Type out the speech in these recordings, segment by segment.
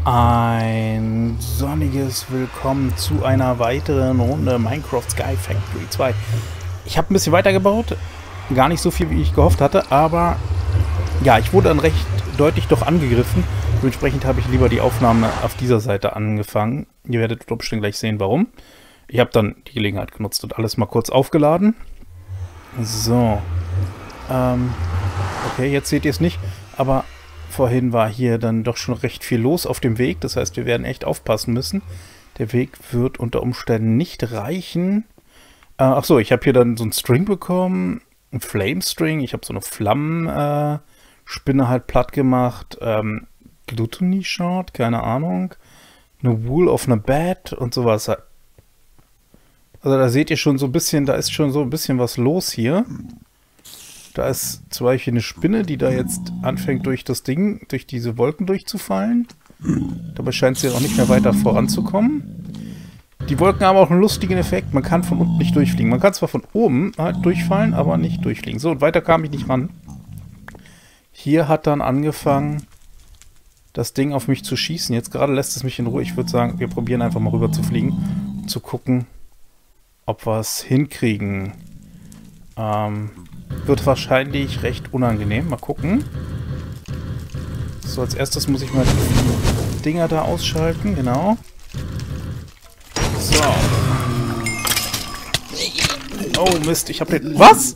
Ein sonniges Willkommen zu einer weiteren Runde Minecraft Sky Factory 2. Ich habe ein bisschen weitergebaut, gar nicht so viel, wie ich gehofft hatte, aber ja, ich wurde dann recht deutlich doch angegriffen. Dementsprechend habe ich lieber die Aufnahme auf dieser Seite angefangen. Ihr werdet bestimmt gleich sehen, warum. Ich habe dann die Gelegenheit genutzt und alles mal kurz aufgeladen. So. Okay, jetzt seht ihr es nicht, aber vorhin war hier dann doch schon recht viel los auf dem Weg. Das heißt, wir werden echt aufpassen müssen. Der Weg wird unter Umständen nicht reichen. Achso, ich habe hier dann so einen String bekommen. Ein Flame String. Ich habe so eine Flammenspinne halt platt gemacht. Gluttony Shard, keine Ahnung. Eine Wool auf einer Bat und sowas. Also da seht ihr schon so ein bisschen, da ist schon so ein bisschen was los hier. Da ist zum Beispiel eine Spinne, die da jetzt anfängt durch das Ding, durch diese Wolken durchzufallen. Dabei scheint sie auch nicht mehr weiter voranzukommen. Die Wolken haben auch einen lustigen Effekt. Man kann von unten nicht durchfliegen. Man kann zwar von oben halt durchfallen, aber nicht durchfliegen. So, und weiter kam ich nicht ran. Hier hat dann angefangen, das Ding auf mich zu schießen. Jetzt gerade lässt es mich in Ruhe. Ich würde sagen, wir probieren einfach mal rüber zu fliegen, um zu gucken, ob wir es hinkriegen. Wird wahrscheinlich recht unangenehm. Mal gucken. So, als erstes muss ich mal die Dinger da ausschalten. Genau. So. Oh Mist, ich habe den... Was?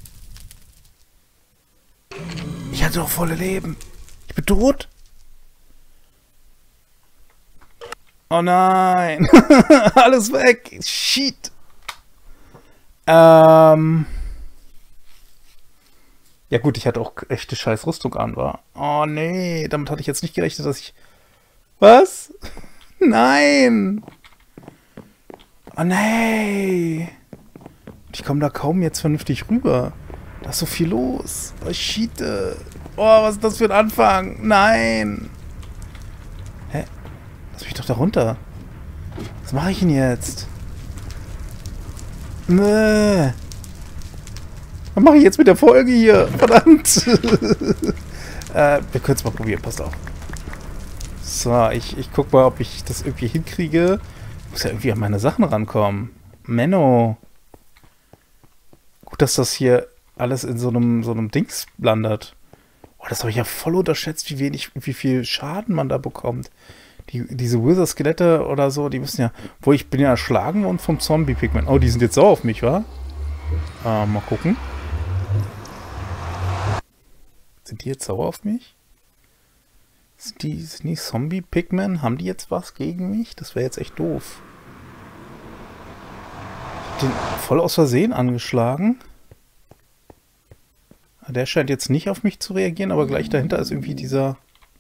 Ich hatte doch volle Leben. Ich bin tot? Oh nein. Alles weg. Shit. Ja gut, ich hatte auch echte scheiß Rüstung an, war. Oh nee, damit hatte ich jetzt nicht gerechnet, dass ich... Was? Nein! Oh nee! Ich komme da kaum jetzt vernünftig rüber. Da ist so viel los. Oh shit. Oh, was ist das für ein Anfang? Nein! Hä? Lass mich doch da runter. Was mache ich denn jetzt? Nee. Was mache ich jetzt mit der Folge hier? Verdammt! Wir können es mal probieren, passt auf. So, ich guck mal, ob ich das irgendwie hinkriege. Ich muss ja irgendwie an meine Sachen rankommen. Menno. Gut, dass das hier alles in so einem Dings landet. Oh, das habe ich ja voll unterschätzt, wie viel Schaden man da bekommt. Diese Wither-Skelette oder so, die müssen ja... Wo ich bin ja erschlagen und vom Zombie-Pigment. Oh, die sind jetzt sauer auf mich, wa? Mal gucken. Sind die jetzt sauer auf mich? Sind die Zombie-Pigmen? Haben die jetzt was gegen mich? Das wäre jetzt echt doof. Ich hab den voll aus Versehen angeschlagen. Der scheint jetzt nicht auf mich zu reagieren, aber gleich dahinter ist irgendwie dieser...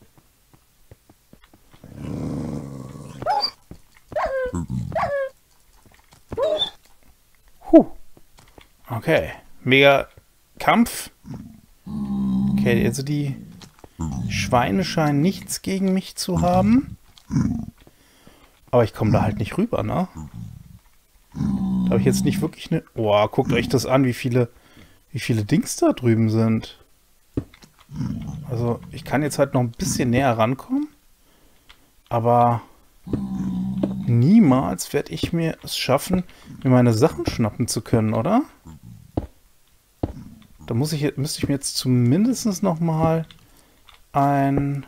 Okay. Mega Kampf. Okay, also die Schweine scheinen nichts gegen mich zu haben. Aber ich komme da halt nicht rüber, ne? Da habe ich jetzt nicht wirklich eine... Boah, guckt euch das an, wie viele Dings da drüben sind. Also, ich kann jetzt halt noch ein bisschen näher rankommen. Aber niemals werde ich mir es schaffen, mir meine Sachen schnappen zu können, oder? Da müsste ich mir jetzt zumindest noch mal ein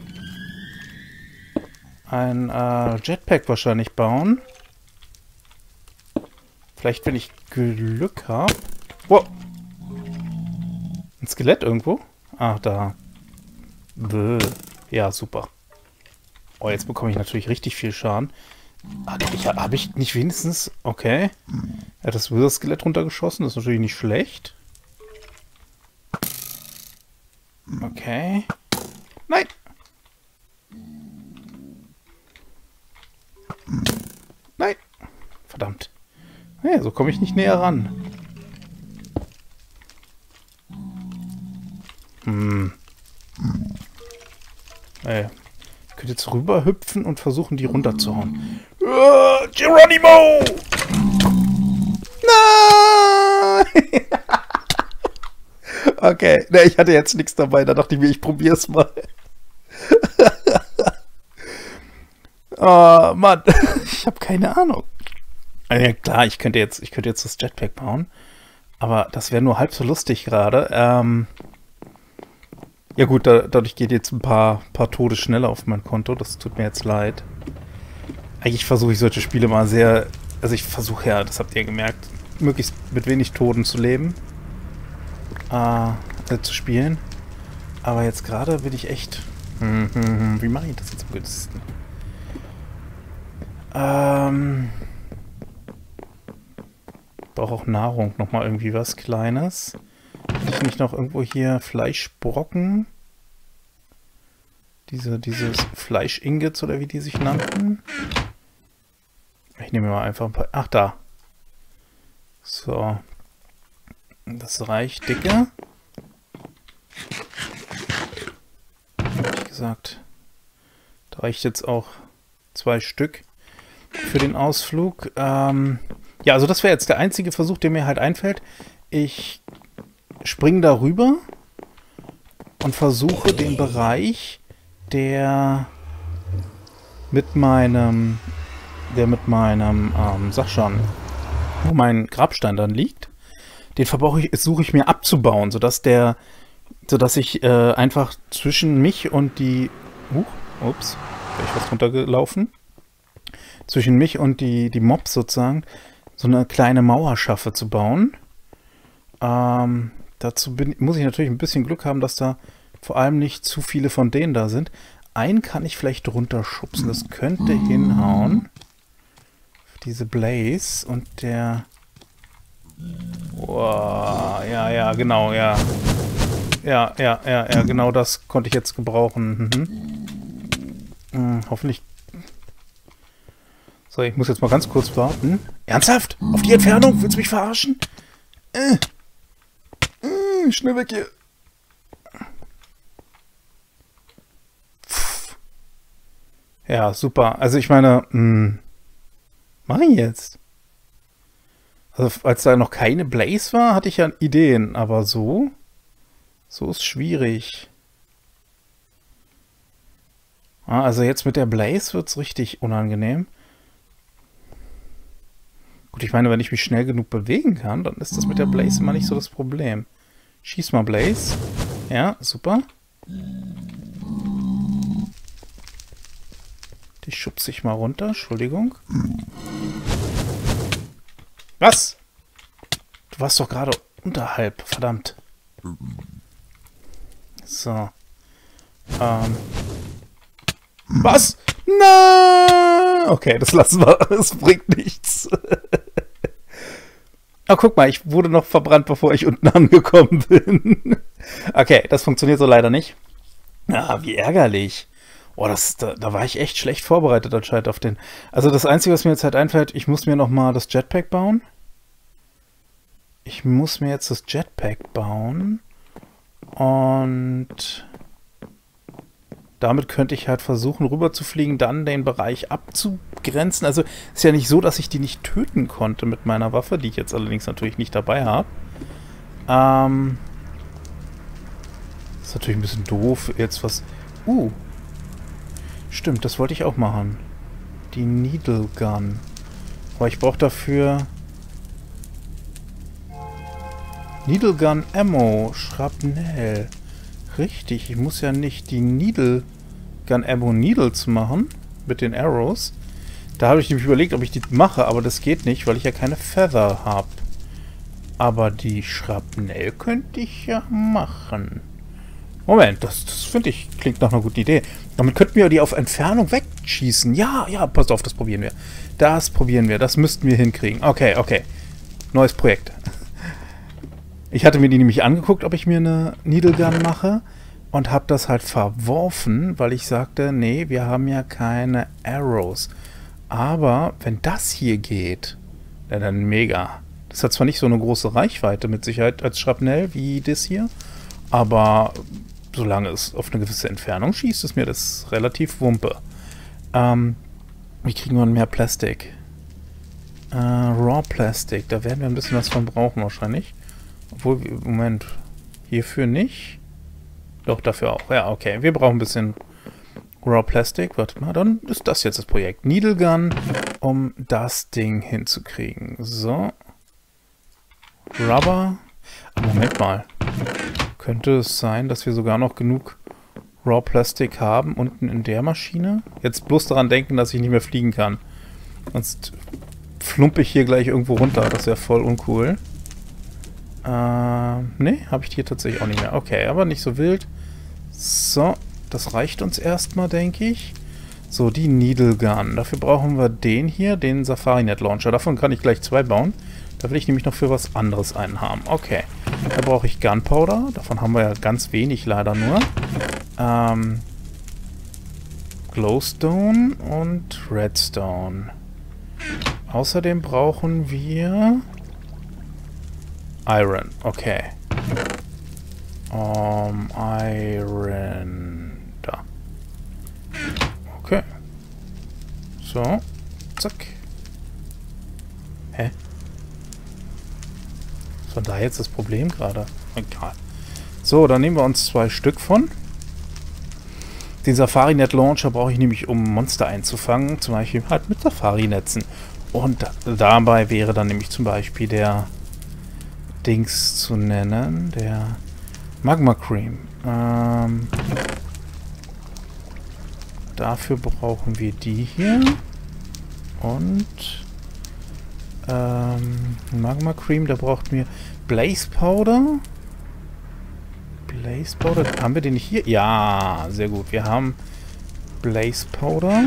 Jetpack wahrscheinlich bauen. Vielleicht, wenn ich Glück habe. Wow. Ein Skelett irgendwo? Ah, da. Bäh. Ja, super. Oh, jetzt bekomme ich natürlich richtig viel Schaden. Habe ich nicht wenigstens... Okay. Er hat das Wither-Skelett runtergeschossen. Das ist natürlich nicht schlecht. Okay. Nein! Nein! Verdammt. Naja, so komme ich nicht näher ran. Ey. Ich könnte jetzt rüber hüpfen und versuchen, die runterzuhauen. Geronimo! Nein! Okay, ne, ich hatte jetzt nichts dabei, da dachte ich mir, ich probiere es mal. Oh, Mann. Ich habe keine Ahnung. Ja, klar, ich könnte jetzt das Jetpack bauen. Aber das wäre nur halb so lustig gerade. Ja gut, dadurch geht jetzt ein paar Tode schneller auf mein Konto. Das tut mir jetzt leid. Eigentlich versuche ich solche Spiele mal sehr... Also ich versuche ja, das habt ihr gemerkt, möglichst mit wenig Toten zu leben. Zu spielen. Aber jetzt gerade bin ich echt... Wie mache ich das jetzt am günstigsten? Brauche auch Nahrung, nochmal irgendwie was Kleines. Kann ich nicht noch irgendwo hier Fleischbrocken? Dieses Fleisch-Ingots oder wie die sich nannten? Ich nehme mal einfach ein paar... Ach, da. So. Das reicht dicke. Wie gesagt. Da reicht jetzt auch 2 Stück für den Ausflug. Ja, also das wäre jetzt der einzige Versuch, der mir halt einfällt. Ich springe darüber und versuche den Bereich, der mit meinem, sag schon, wo mein Grabstein dann liegt, den suche ich mir abzubauen, sodass ich einfach zwischen mich und die, ups, da ist was runtergelaufen, zwischen mich und die Mobs sozusagen so eine kleine Mauer schaffe zu bauen. Dazu muss ich natürlich ein bisschen Glück haben, dass da vor allem nicht zu viele von denen da sind. Einen kann ich vielleicht runterschubsen, das könnte hinhauen. Diese Blaze und der... Wow, ja, genau, ja. Ja, genau das konnte ich jetzt gebrauchen. Hoffentlich... So, ich muss jetzt mal ganz kurz warten. Ernsthaft? Auf die Entfernung? Willst du mich verarschen? Schnell weg hier. Pff. Ja, super. Also ich meine, mach ich jetzt. Also als da noch keine Blaze war, hatte ich ja Ideen, aber so ist schwierig. Also jetzt mit der Blaze wird es richtig unangenehm. Gut, ich meine, wenn ich mich schnell genug bewegen kann, dann ist das mit der Blaze immer nicht so das Problem. Schieß mal, Blaze. Ja, super. Die schubse ich mal runter, Entschuldigung. Was? Du warst doch gerade unterhalb, verdammt. So. Was? Nein! Okay, das lassen wir. Das bringt nichts. Oh, guck mal, ich wurde noch verbrannt, bevor ich unten angekommen bin. Okay, das funktioniert so leider nicht. Ah, wie ärgerlich. Oh, da war ich echt schlecht vorbereitet anscheinend auf den... Also das Einzige, was mir jetzt halt einfällt, ich muss mir nochmal das Jetpack bauen. Ich muss mir jetzt das Jetpack bauen. Und... damit könnte ich halt versuchen, rüber zu fliegen, dann den Bereich abzugrenzen. Also ist ja nicht so, dass ich die nicht töten konnte mit meiner Waffe, die ich jetzt allerdings natürlich nicht dabei habe. Ist natürlich ein bisschen doof, jetzt was... Stimmt, das wollte ich auch machen. Die Needle Gun. Aber ich brauche dafür... Needle Gun Ammo, Schrapnell. Richtig, ich muss ja nicht die Needle Gun Ammo Needles machen mit den Arrows. Da habe ich nämlich überlegt, ob ich die mache, aber das geht nicht, weil ich ja keine Feather habe. Aber die Schrapnell könnte ich ja machen. Moment, das finde ich, klingt nach einer guten Idee. Damit könnten wir die auf Entfernung wegschießen. Ja, passt auf, das probieren wir. Das müssten wir hinkriegen. Okay. Neues Projekt. Ich hatte mir die nämlich angeguckt, ob ich mir eine Needle Gun mache und habe das halt verworfen, weil ich sagte, nee, wir haben ja keine Arrows. Aber wenn das hier geht, dann mega. Das hat zwar nicht so eine große Reichweite mit Sicherheit als Schrapnell wie das hier, aber solange es auf eine gewisse Entfernung schießt, ist mir das relativ wumpe. Wie kriegen wir mehr Plastik? Raw Plastic, da werden wir ein bisschen was von brauchen wahrscheinlich. Obwohl, Moment, hierfür nicht. Doch, dafür auch. Ja, okay, wir brauchen ein bisschen Raw Plastic, warte mal, dann ist das jetzt das Projekt. Needle Gun, um das Ding hinzukriegen. So. Rubber. Moment mal. Könnte es sein, dass wir sogar noch genug Raw Plastic haben unten in der Maschine? Jetzt bloß daran denken, dass ich nicht mehr fliegen kann. Sonst flumpe ich hier gleich irgendwo runter. Das wäre voll uncool. Ne, habe ich hier tatsächlich auch nicht mehr. Okay, aber nicht so wild. So, das reicht uns erstmal, denke ich. So, die Needle Gun. Dafür brauchen wir den hier, den Safari-Net Launcher. Davon kann ich gleich 2 bauen. Da will ich nämlich noch für was anderes einen haben. Okay, da brauche ich Gunpowder. Davon haben wir ja ganz wenig leider nur. Glowstone und Redstone. Außerdem brauchen wir Iron. Okay. Iron. Da. Okay. So. Zack. Hä? Was war da jetzt das Problem gerade? Egal. So, dann nehmen wir uns 2 Stück von. Den Safari-Net Launcher brauche ich nämlich, um Monster einzufangen. Zum Beispiel halt mit Safari-Netzen. Und dabei wäre dann nämlich zum Beispiel der Dings zu nennen. Der Magma Cream. Dafür brauchen wir die hier. Und Magma Cream, da braucht mir Blaze Powder. Blaze Powder, haben wir den nicht hier? Ja, sehr gut. Wir haben Blaze Powder.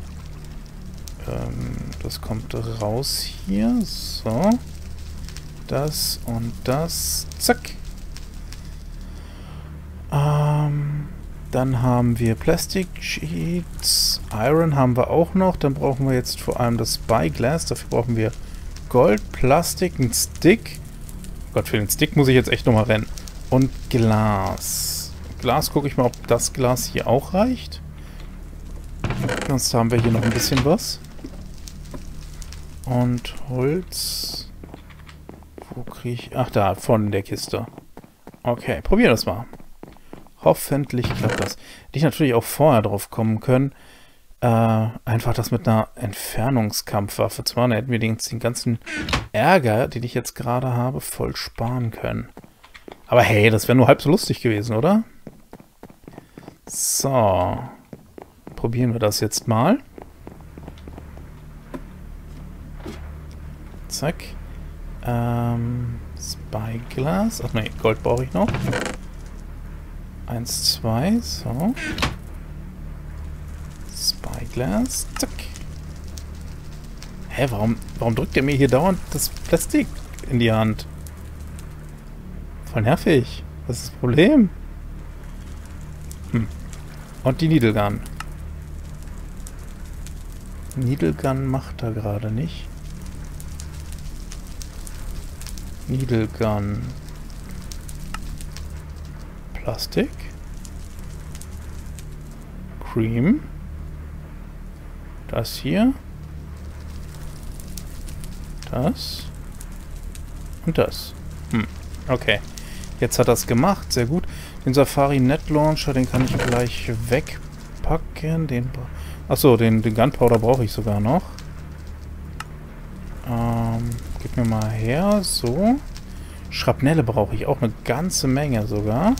Das kommt raus hier. So. Das und das. Zack. Dann haben wir Plastic Sheets. Iron haben wir auch noch. Dann brauchen wir jetzt vor allem das Spyglass. Dafür brauchen wir Gold, Plastik, einen Stick. Oh Gott, für den Stick muss ich jetzt echt nochmal rennen. Und Glas. Glas, gucke ich mal, ob das Glas hier auch reicht. Sonst haben wir hier noch ein bisschen was. Und Holz. Wo kriege ich... Ach, da, von der Kiste. Okay, probieren wir das mal. Hoffentlich klappt das. Hätte ich natürlich auch vorher drauf kommen können. Einfach das mit einer Entfernungskampfwaffe zu machen. Da hätten wir den ganzen Ärger, den ich jetzt gerade habe, voll sparen können. Aber hey, das wäre nur halb so lustig gewesen, oder? So. Probieren wir das jetzt mal. Zack. Spyglass. Ach ne, Gold brauche ich noch. 1, 2, so. Spyglass. Zack. Hä, warum drückt er mir hier dauernd das Plastik in die Hand? Voll nervig. Was ist das Problem? Und die Needle Gun. Needle Gun macht er gerade nicht. Needle Gun. Plastik. Cream. Das hier. Das. Und das. Okay. Jetzt hat er es gemacht. Sehr gut. Den Safari-Net Launcher, den kann ich gleich wegpacken. Achso, den Gunpowder brauche ich sogar noch. Gib mir mal her. So. Schrapnelle brauche ich auch eine ganze Menge sogar.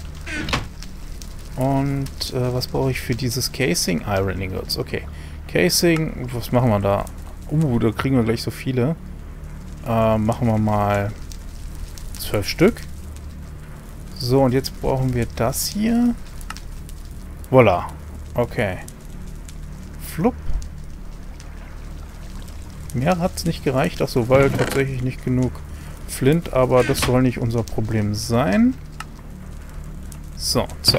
Und was brauche ich für dieses Casing? Iron Ingots. Okay. Casing, was machen wir da? Da kriegen wir gleich so viele. Machen wir mal 12 Stück. So, und jetzt brauchen wir das hier. Voila. Okay. Flupp. Mehr hat es nicht gereicht. Achso, weil tatsächlich nicht genug Flint, aber das soll nicht unser Problem sein. So, zack.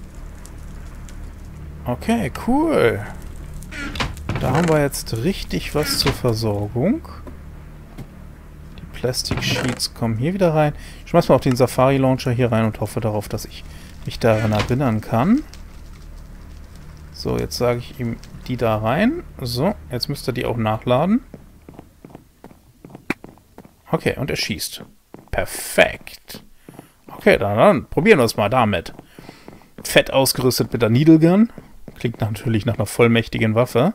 Okay, cool. Da haben wir jetzt richtig was zur Versorgung. Die Plastic Sheets kommen hier wieder rein. Ich schmeiß mal auch den Safari Launcher hier rein und hoffe darauf, dass ich mich daran erinnern kann. So, jetzt sage ich ihm die da rein. So, jetzt müsste er die auch nachladen. Okay, und er schießt. Perfekt. Okay, dann probieren wir es mal damit. Fett ausgerüstet mit der Needle Gun. Klingt natürlich nach einer vollmächtigen Waffe.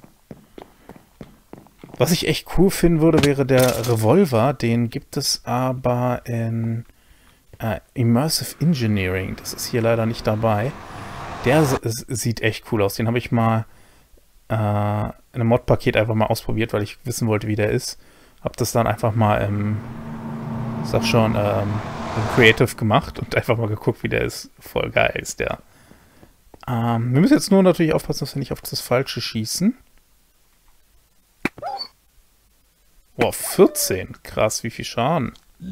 Was ich echt cool finden würde, wäre der Revolver. Den gibt es aber in Immersive Engineering. Das ist hier leider nicht dabei. Der sieht echt cool aus. Den habe ich mal in einem Mod-Paket einfach mal ausprobiert, weil ich wissen wollte, wie der ist. Hab das dann einfach mal im Creative gemacht und einfach mal geguckt, wie der ist. Voll geil ist der. Wir müssen jetzt nur natürlich aufpassen, dass wir nicht auf das Falsche schießen. Wow, 14. Krass, wie viel Schaden.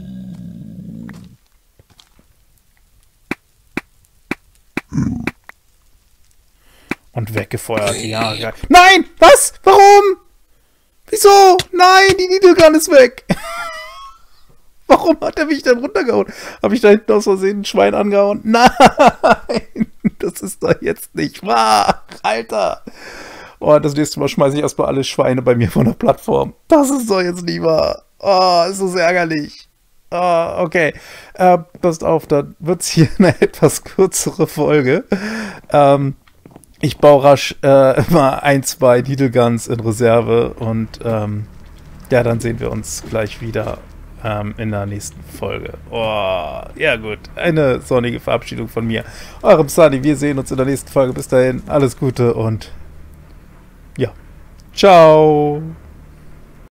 Und weggefeuert. Ja, geil. Nein! Was? Warum? Wieso? Nein, die Needle Gun ist weg. Warum hat er mich denn runtergehauen? Habe ich da hinten aus Versehen ein Schwein angehauen? Nein! Das ist doch jetzt nicht wahr! Alter! Oh, das nächste Mal schmeiße ich erstmal alle Schweine bei mir von der Plattform. Das ist doch jetzt nicht wahr. Oh, ist so sehr ärgerlich. Oh, okay. Passt auf, dann wird es hier eine etwas kürzere Folge. Ich baue rasch immer 1, 2 Needle Guns in Reserve und ja, dann sehen wir uns gleich wieder in der nächsten Folge. Oh, ja gut. Eine sonnige Verabschiedung von mir. Eurem Sunny. Wir sehen uns in der nächsten Folge. Bis dahin. Alles Gute und ja. Ciao.